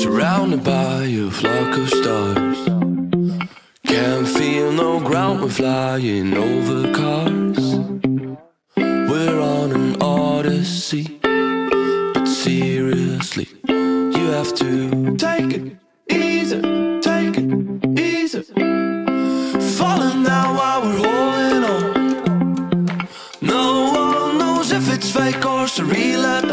surrounded by a flock of stars. Can't feel no ground, we're flying over cars. We're on an odyssey, but seriously, you have to take it easy, take it easy. Falling now while we're holding on. No one knows if it's fake or surreal at